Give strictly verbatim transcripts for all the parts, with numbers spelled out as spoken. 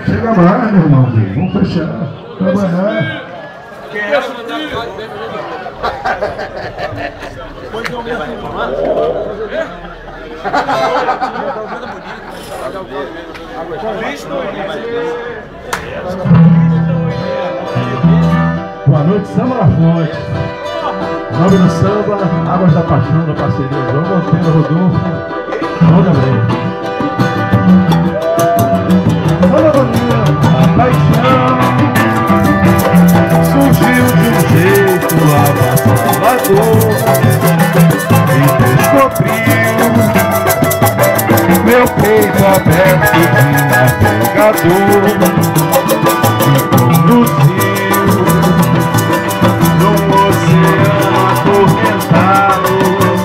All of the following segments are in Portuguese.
Chega mais, meu irmãozinho. Vamos fechar. Trabalhar. Boa noite, Samba na Fonte. Nome do samba, Águas da Paixão, da parceria João Monteiro, Rodolfo, João Gabriel. Olha, Boninha, a paixão surgiu de um jeito avassalador e descobriu meu peito aberto de navegador e conduziu num oceano atormentado,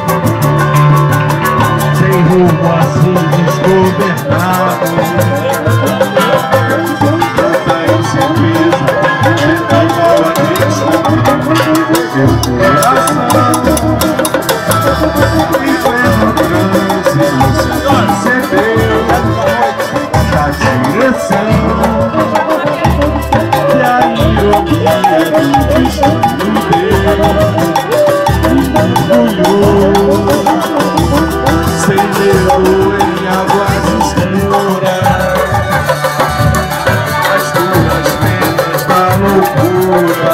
sem rumo assim desgovernado. Tanta incerteza, tanta alegria, meu coração em pleno trânsito se percebeu da direção e a ironia do destino deu e mergulhou sem medo em águas escuras, as duras penas da loucura,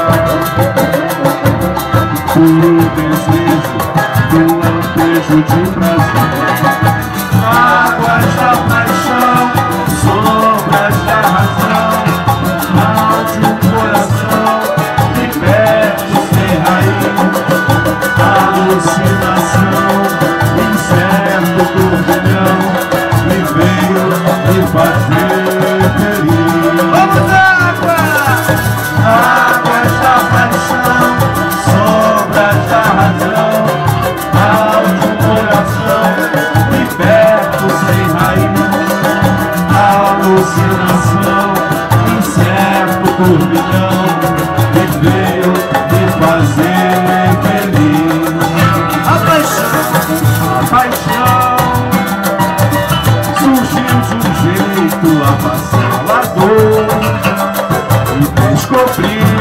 puro desejo do lampejo de prazer. Águas da paixão, sombras da razão, mal de um coração liberto sem raiz, alucinação, incerto turbilhão, me veio me fazer feliz. Vamos, águas! Águas da paixão, sombras da razão, mal de um coração liberto sem raiz, alucinação, incerto turbilhão, me veio me fazer feliz. A paixão, a paixão surgiu de um jeito avassalador e descobriu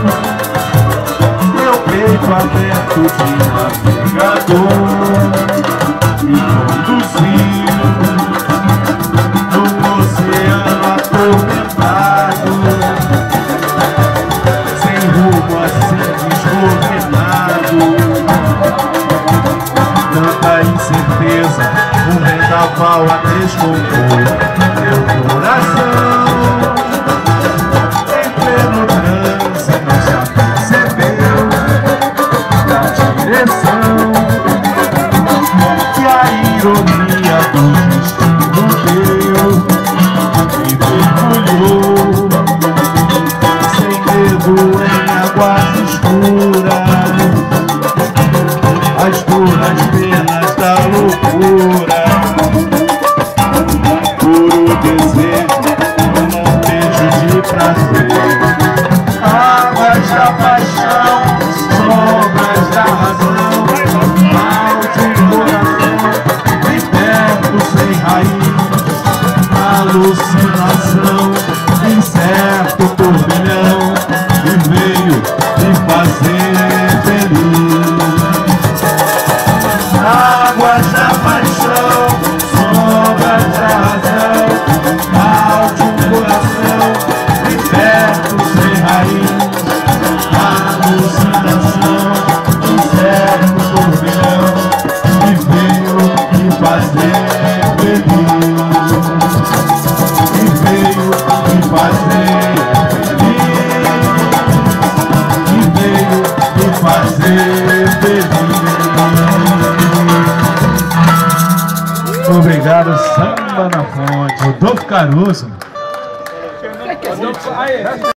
meu peito aberto de navegador e conduziu num oceano atormentado, sem rumo assim desgovernado. Tanta incerteza, um vendaval a descompor meu coração. Em pleno transe não se apercebeu da direção que a ironia do destino deu e mergulhou sem medo em águas escuras, as duras penas da loucura, puro desejo, um lampejo de prazer. Águas da paixão, sombras da razão, mal de coração, liberto sem raiz, alucinação, incerto turbilhão, e veio me fazer feliz. Águas da paixão, sombras da razão, mal de um coração liberto sem raiz, alucinação, incerto turbilhão, e veio me fazer feliz, e veio me fazer feliz, e veio me fazer feliz. Obrigado, Samba na Fonte. Rodolfo Caruso.